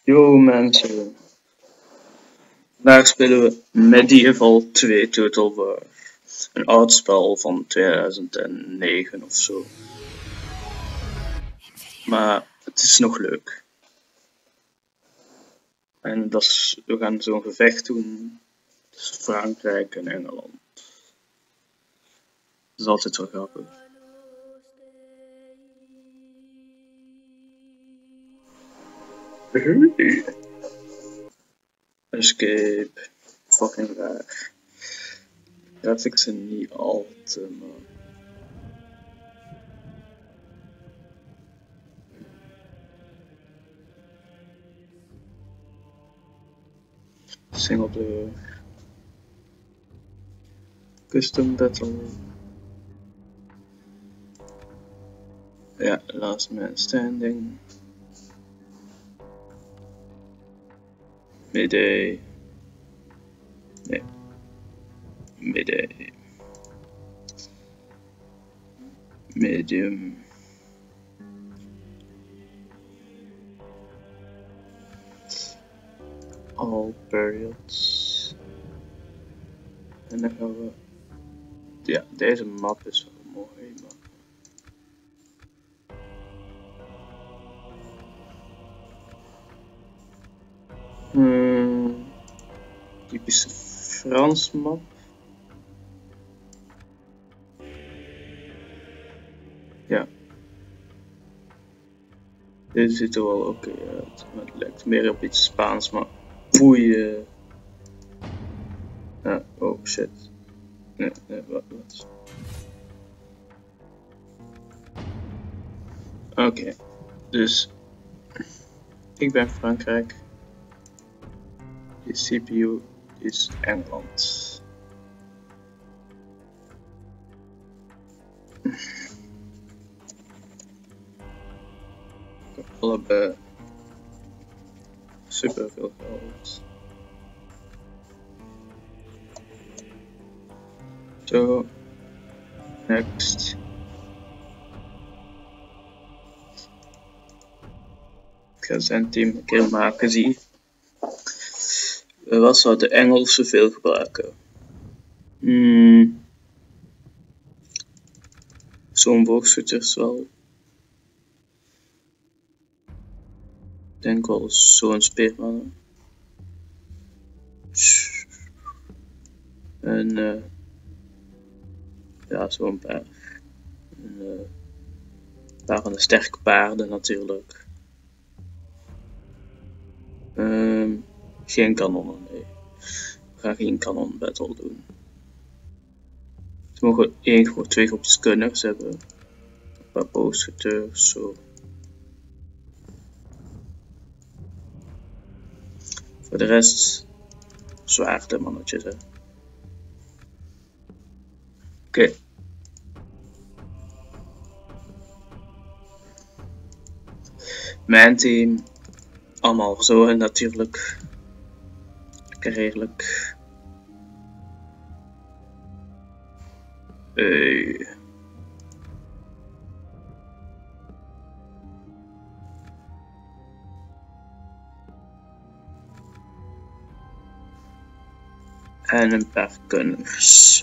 Yo mensen, daar spelen we Medieval 2 Total War. Een oud spel van 2009 of zo. Maar het is nog leuk. En we gaan zo'n gevecht doen tussen Frankrijk en Engeland. Dat is altijd wel grappig. Escape. Fucking raar. Graphics zijn niet al te maar. Single player. Custom battle. Ja, last man standing. Midday. Nee. Midday. Medium. All periods. En dan gaan we... Ja, deze map is wel mooi, maar... Typische Frans map. Ja. Dit ziet er wel oké uit, maar het lijkt meer op iets Spaans, maar... Oei. Oh shit. Nee, wat? Oké, dus... Ik ben Frankrijk. De CPU is Engeland. Allebei super veel geld. Zo, next. Ik ga zijn team een keer maken, zie. Wat zou de Engelsen veel gebruiken? Zo'n boogschutters wel. Ik denk wel zo'n speerman. En ja, zo'n paar. Een paar van de sterke paarden natuurlijk. Geen kanonnen, nee. We gaan geen kanon battle doen. We mogen twee groepjes gunners hebben. Een paar boogschutters, zo. Voor de rest zwaarde mannetjes, hè. Oké. Mijn team. Allemaal zo natuurlijk. Lekker redelijk. En een paar gunners.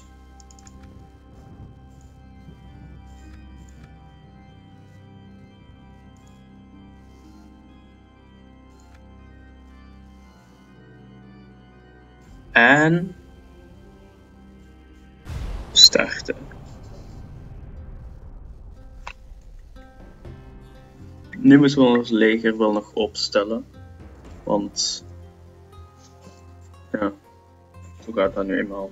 En starten. Nu moeten we ons leger wel nog opstellen, want ja, hoe gaat dat nu eenmaal?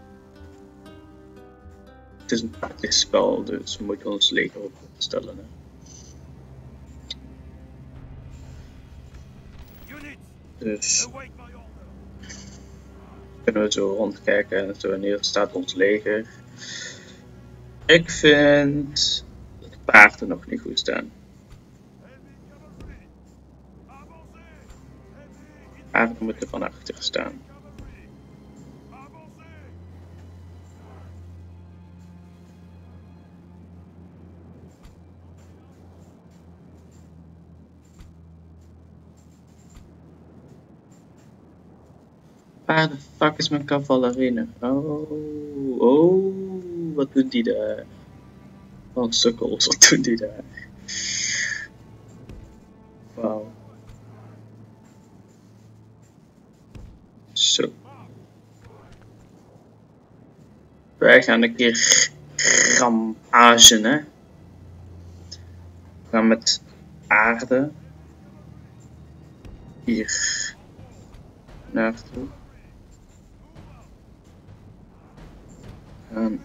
Het is een tactisch spel, dus we moeten ons leger opstellen. Hè. Dus kunnen we zo rondkijken en zo, en hier staat ons leger. Ik vind dat de paarden nog niet goed staan. Paarden moeten van achter staan. Waar de fuck is mijn cavalerie? Oh, wat doet die daar? Oh, sukkels, wat doet die daar? Wauw. Zo. Wij gaan een keer ramagen, hè. We gaan met aarde hier naartoe. Gaan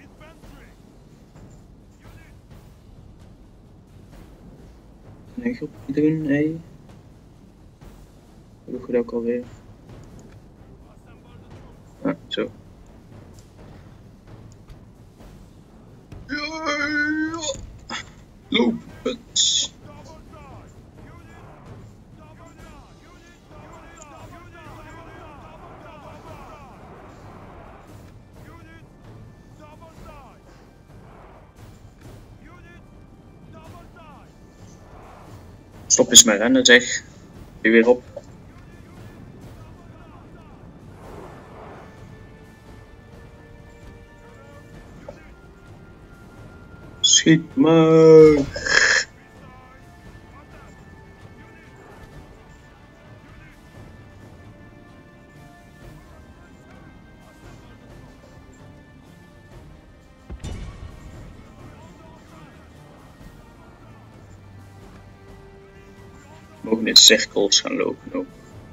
9 doen, hé. Hoe doe je dat ook alweer? Ah, zo. Loop het. Stop eens met rennen, zeg. Nu weer op. Schiet me. We mogen in cirkels gaan lopen ook.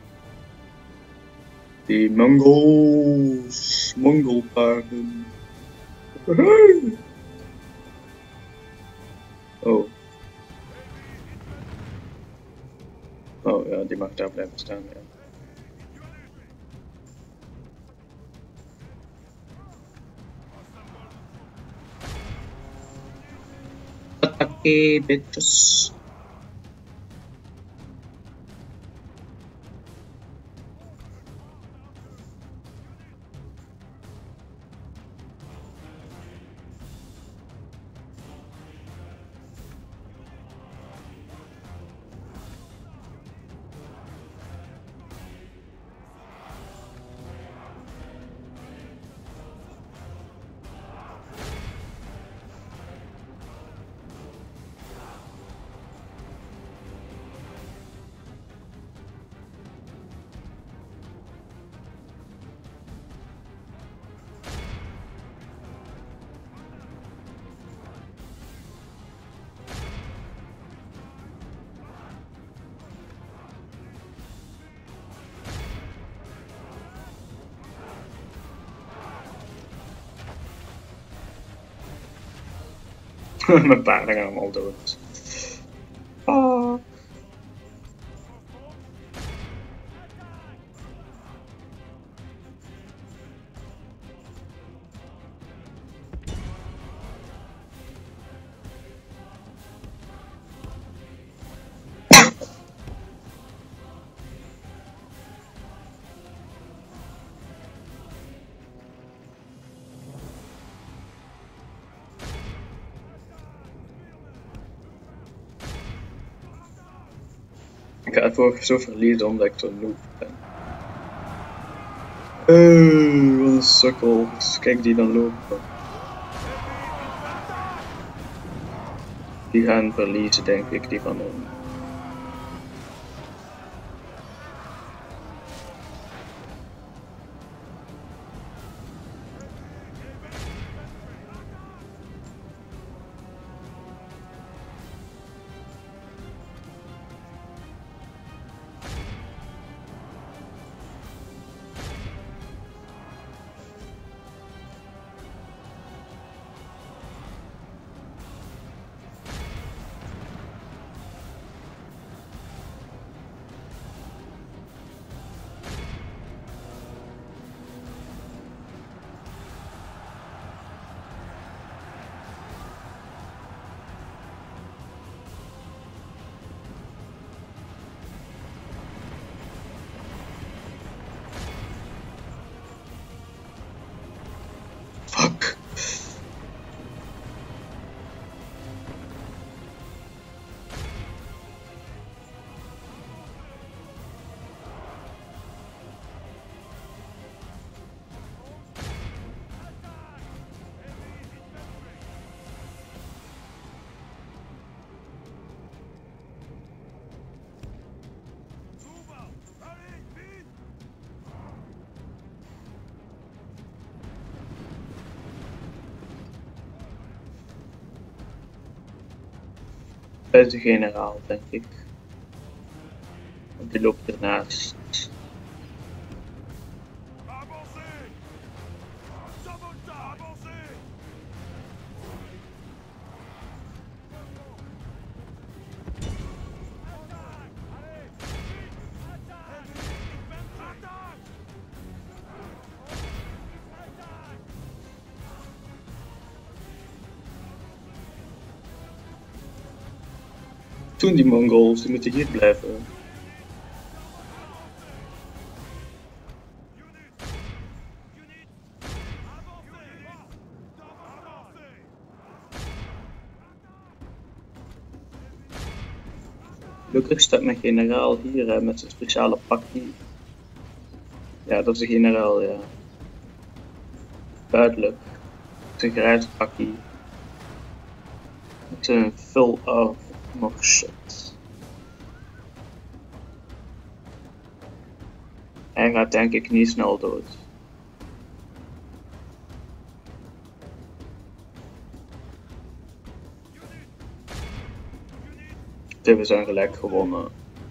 Die Mongols. Mongolpaarden. Oh. Oh ja, die mag daar blijven staan. Ja. Oké, bitches. Mijn paarden gaan allemaal dood. Ah. Ik ga even zo verliezen omdat ik zo'n noob ben. Wat een sukkel. Kijk die dan lopen. Die gaan verliezen, denk ik, die van hem. bij de generaal, denk ik. Want die loopt ernaast. Toen die Mongols, die moeten hier blijven. Gelukkig staat mijn generaal hier hè, met zijn speciale pakje. Ja, dat is de generaal, ja. Duidelijk. Het is een grijs pakje. Met een full armor shit. Hij gaat denk ik niet snel dood. We zijn gelijk gewonnen.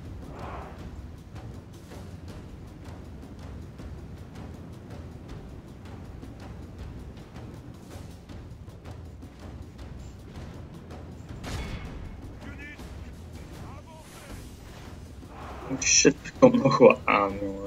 Oh shit, er komt nog wat aan, jongen.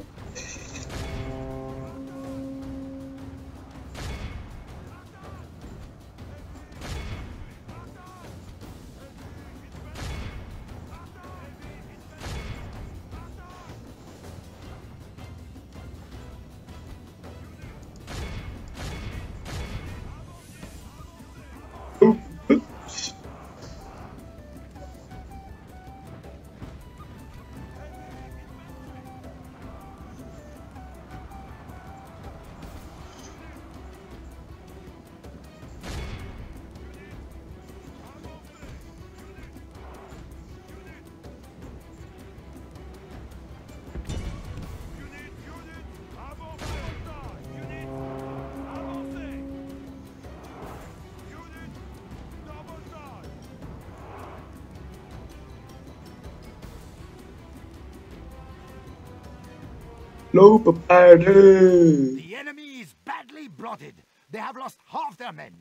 Lopen paarden! The enemy is badly blooded. They have lost half their men.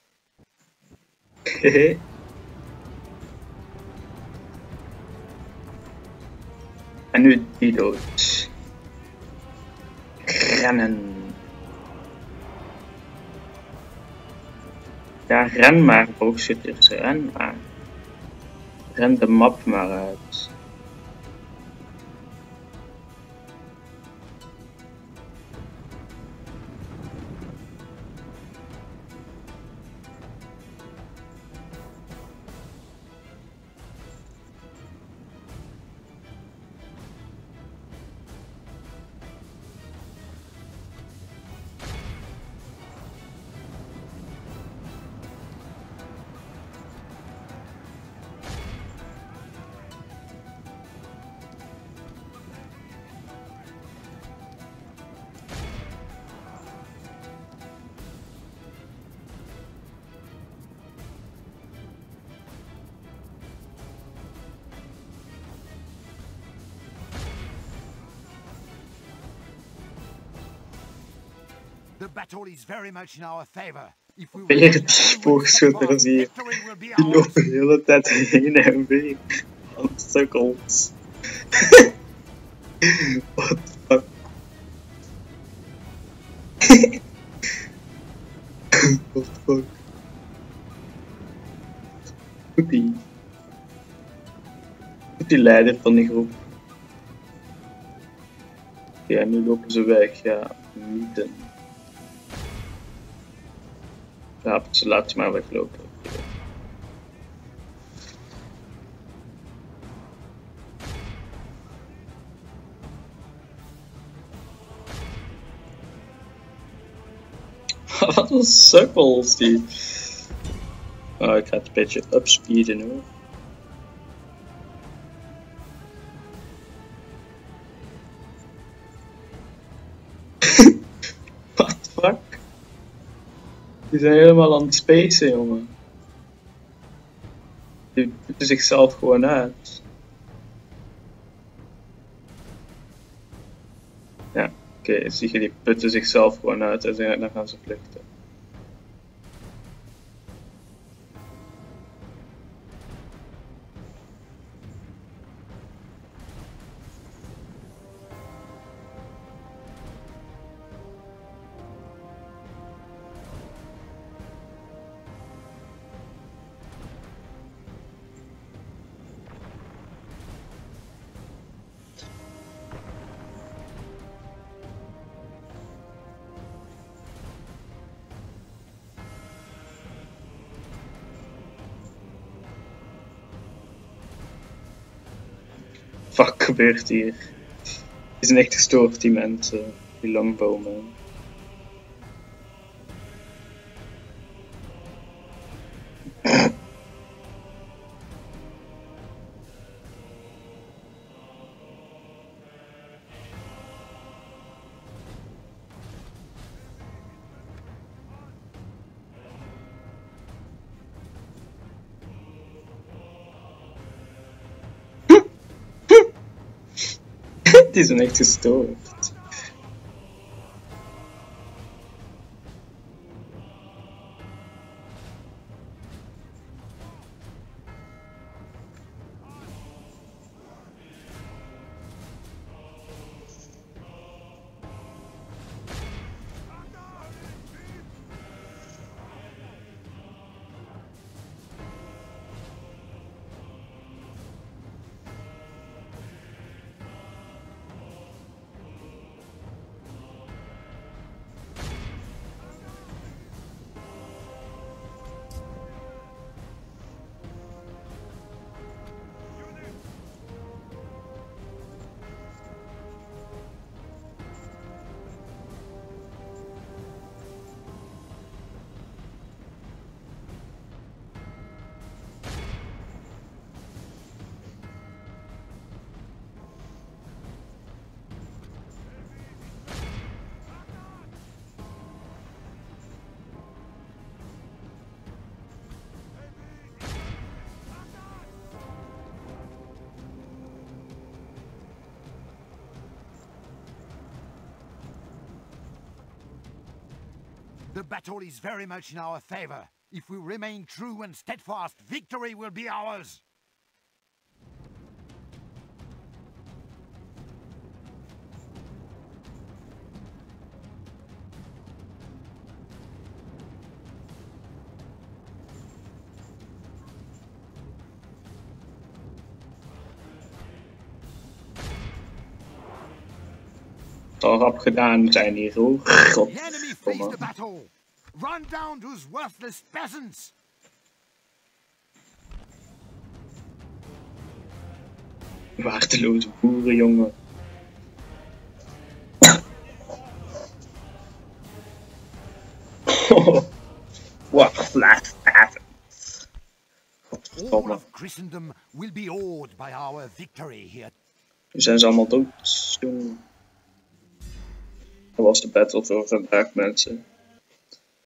En nu die dood. Rennen. Ja, ren maar, boogschutters, ren maar. Ren de map maar uit. The battle is very much in our favor. If we Weer die spookschutters hier. Die lopen de hele tijd heen en weer. Aan sukkels. What the fuck? What the fuck? Goed die leider van die groep. Ja, nu lopen ze weg, ja, mythen. Ja, ze laten ze maar weglopen. Wat een sukkels die. Oh, ik ga het een beetje upspeeden hoor. What the fuck? Die zijn helemaal aan het spacen, jongen. Die putten zichzelf gewoon uit. Ja, oké, zie je, die putten zichzelf gewoon uit en dan gaan ze vluchten. Wat gebeurt hier? Die zijn echt gestoord, die mensen, die langbomen. Die zijn echt gestoord. The battle is very much in our favor. If we remain true and steadfast, victory will be ours. Al rap gedaan zijn hier hoor. The enemy flees the battle. Run down those worthless peasants. Waardeloze boeren, jongen. Worthless peasants. All of Christendom will be awed by our victory here. Nu zijn ze allemaal dood, jongen. Dat was de battle voor vandaag, mensen.